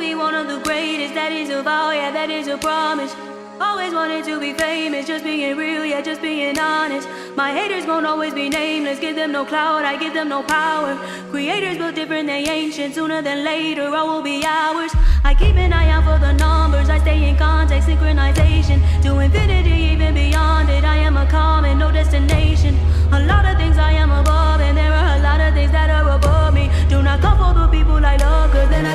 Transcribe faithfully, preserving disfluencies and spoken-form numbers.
be one of the greatest, that is a vow, yeah, that is a promise. Always wanted to be famous, just being real, yeah, just being honest. My haters won't always be nameless, give them no clout, I give them no power. Creators built different, they ancient, sooner than later, all will be ours. I keep an eye out for the numbers, I stay in contact, synchronization. To infinity, even beyond it, I am a common, no destination. A lot of things I am above, and there are a lot of things that are above me. Do not come for the people I love, cause then I